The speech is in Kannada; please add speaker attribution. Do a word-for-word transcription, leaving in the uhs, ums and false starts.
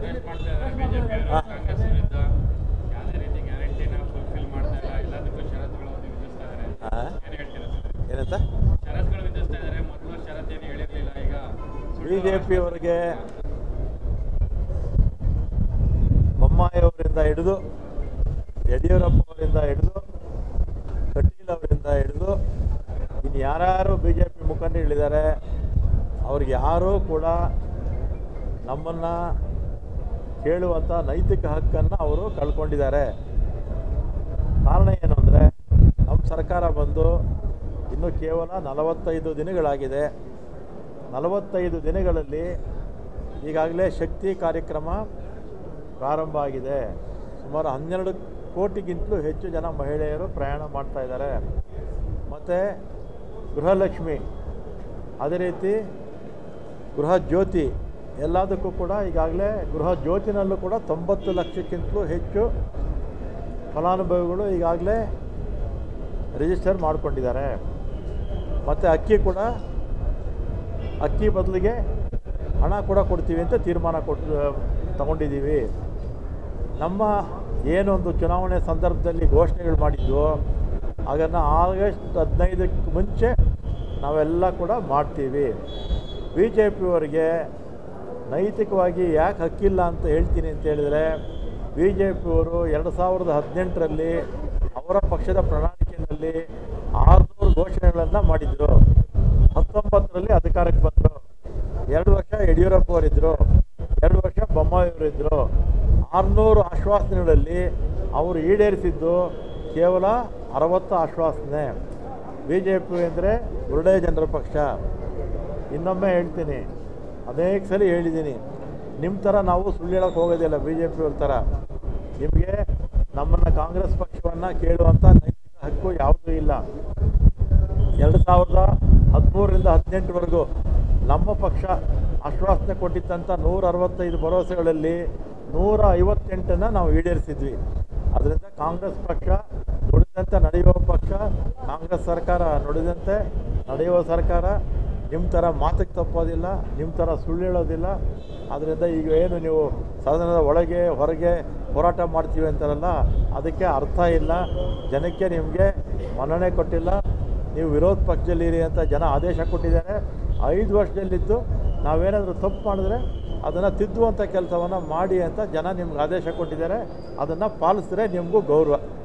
Speaker 1: ಏನಂತ ಬಿಜೆಪಿ ಅವರಿಗೆ ಬೊಮ್ಮಾಯಿ ಅವರಿಂದ ಹಿಡಿದು ಯಡಿಯೂರಪ್ಪ ಅವರಿಂದ ಹಿಡಿದು ಕಟೀಲ್ ಅವರಿಂದ ಹಿಡಿದು ಇನ್ನು ಯಾರ್ಯಾರು ಬಿ ಜೆ ಪಿ ಮುಖಂಡರು ಹೇಳಿದ್ದಾರೆ ಅವ್ರಿಗೆ ಯಾರೂ ಕೂಡ ನಮ್ಮನ್ನು ಕೇಳುವಂಥ ನೈತಿಕ ಹಕ್ಕನ್ನು ಅವರು ಕಳ್ಕೊಂಡಿದ್ದಾರೆ. ಕಾರಣ ಏನು ಅಂದರೆ ನಮ್ಮ ಸರ್ಕಾರ ಬಂದು ಇನ್ನು ಕೇವಲ ನಲವತ್ತೈದು ದಿನಗಳಾಗಿದೆ. ನಲವತ್ತೈದು ದಿನಗಳಲ್ಲಿ ಈಗಾಗಲೇ ಶಕ್ತಿ ಕಾರ್ಯಕ್ರಮ ಪ್ರಾರಂಭ ಆಗಿದೆ. ಸುಮಾರು ಹನ್ನೆರಡು ಕೋಟಿಗಿಂತಲೂ ಹೆಚ್ಚು ಜನ ಮಹಿಳೆಯರು ಪ್ರಯಾಣ ಮಾಡ್ತಾ ಇದ್ದಾರೆ. ಮತ್ತು ಗೃಹಲಕ್ಷ್ಮಿ, ಅದೇ ರೀತಿ ಗೃಹ ಜ್ಯೋತಿ ಎಲ್ಲದಕ್ಕೂ ಕೂಡ ಈಗಾಗಲೇ ಗೃಹ ಜ್ಯೋತಿನಲ್ಲೂ ಕೂಡ ತೊಂಬತ್ತು ಲಕ್ಷಕ್ಕಿಂತಲೂ ಹೆಚ್ಚು ಫಲಾನುಭವಿಗಳು ಈಗಾಗಲೇ ರಿಜಿಸ್ಟರ್ ಮಾಡಿಕೊಂಡಿದ್ದಾರೆ. ಮತ್ತು ಅಕ್ಕಿ ಕೂಡ ಅಕ್ಕಿ ಬದಲಿಗೆ ಹಣ ಕೂಡ ಕೊಡ್ತೀವಿ ಅಂತ ತೀರ್ಮಾನ ಕೊಟ್ಟು ತಗೊಂಡಿದ್ದೀವಿ. ನಮ್ಮ ಏನೊಂದು ಚುನಾವಣೆ ಸಂದರ್ಭದಲ್ಲಿ ಘೋಷಣೆಗಳು ಮಾಡಿದ್ವು ಅದನ್ನು ಆಗಸ್ಟ್ ಹದಿನೈದಕ್ಕೆ ಮುಂಚೆ ನಾವೆಲ್ಲ ಕೂಡ ಮಾಡ್ತೀವಿ. ಬಿ ಜೆ ಪಿಯವರಿಗೆ ನೈತಿಕವಾಗಿ ಯಾಕೆ ಹಕ್ಕಿಲ್ಲ ಅಂತ ಹೇಳ್ತೀನಿ ಅಂತ ಹೇಳಿದರೆ, ಬಿ ಜೆ ಪಿಯವರು ಎರಡು ಸಾವಿರದ ಹದಿನೆಂಟರಲ್ಲಿ ಅವರ ಪಕ್ಷದ ಪ್ರಣಾಳಿಕೆಯಲ್ಲಿ ಆರುನೂರು ಘೋಷಣೆಗಳನ್ನು ಮಾಡಿದರು. ಹತ್ತೊಂಬತ್ತರಲ್ಲಿ ಅಧಿಕಾರಕ್ಕೆ ಬಂದರು. ಎರಡು ವರ್ಷ ಯಡಿಯೂರಪ್ಪ ಅವರಿದ್ದರು, ಎರಡು ವರ್ಷ ಬೊಮ್ಮಾಯಿ ಅವರಿದ್ದರು. ಆರುನೂರು ಆಶ್ವಾಸನೆಗಳಲ್ಲಿ ಅವರು ಈಡೇರಿಸಿದ್ದು ಕೇವಲ ಅರವತ್ತು ಆಶ್ವಾಸನೆ. ಬಿ ಜೆ ಪಿ ಅಂದರೆ ಬುರುಡೆ ಜನರ ಪಕ್ಷ. ಇನ್ನೊಮ್ಮೆ ಹೇಳ್ತೀನಿ, ಅನೇಕ ಸಲ ಹೇಳಿದ್ದೀನಿ, ನಿಮ್ಮ ಥರ ನಾವು ಸುಳ್ಳು ಹೇಳೋಕ್ಕೆ ಹೋಗೋದಿಲ್ಲ. ಬಿ ಜೆ ಪಿಯವ್ರ ಥರ ನಿಮಗೆ ನಮ್ಮನ್ನು ಕಾಂಗ್ರೆಸ್ ಪಕ್ಷವನ್ನು ಕೇಳುವಂಥ ನೈತಿಕ ಹಕ್ಕು ಯಾವುದೂ ಇಲ್ಲ. ಎರಡು ಸಾವಿರದ ಹದಿಮೂರರಿಂದ ಹದಿನೆಂಟರವರೆಗೂ ನಮ್ಮ ಪಕ್ಷ ಆಶ್ವಾಸನೆ ಕೊಟ್ಟಿದ್ದಂಥ ನೂರ ಅರವತ್ತೈದು ಭರವಸೆಗಳಲ್ಲಿ ನೂರ ಐವತ್ತೆಂಟನ್ನು ನಾವು ಈಡೇರಿಸಿದ್ವಿ. ಅದರಿಂದ ಕಾಂಗ್ರೆಸ್ ಪಕ್ಷ ನುಡಿದಂತೆ ನಡೆಯುವ ಪಕ್ಷ, ಕಾಂಗ್ರೆಸ್ ಸರ್ಕಾರ ನುಡಿದಂತೆ ನಡೆಯುವ ಸರ್ಕಾರ. ನಿಮ್ಮ ಥರ ಮಾತಿಗೆ ತಪ್ಪೋದಿಲ್ಲ, ನಿಮ್ಮ ಥರ ಸುಳ್ಳು ಹೇಳೋದಿಲ್ಲ. ಆದ್ದರಿಂದ ಈಗ ಏನು ನೀವು ಸದನದ ಒಳಗೆ ಹೊರಗೆ ಹೋರಾಟ ಮಾಡ್ತೀವಿ ಅಂತಾರಲ್ಲ, ಅದಕ್ಕೆ ಅರ್ಥ ಇಲ್ಲ. ಜನಕ್ಕೆ ನಿಮಗೆ ಮನ್ನಣೆ ಕೊಟ್ಟಿಲ್ಲ. ನೀವು ವಿರೋಧ ಪಕ್ಷದಲ್ಲಿರಿ ಅಂತ ಜನ ಆದೇಶ ಕೊಟ್ಟಿದ್ದಾರೆ. ಐದು ವರ್ಷದಲ್ಲಿದ್ದು ನಾವೇನಾದರೂ ತಪ್ಪು ಮಾಡಿದ್ರೆ ಅದನ್ನು ತಿದ್ದುವಂಥ ಕೆಲಸವನ್ನು ಮಾಡಿ ಅಂತ ಜನ ನಿಮ್ಗೆ ಆದೇಶ ಕೊಟ್ಟಿದ್ದಾರೆ. ಅದನ್ನು ಪಾಲಿಸಿದ್ರೆ ನಿಮಗೂ ಗೌರವ.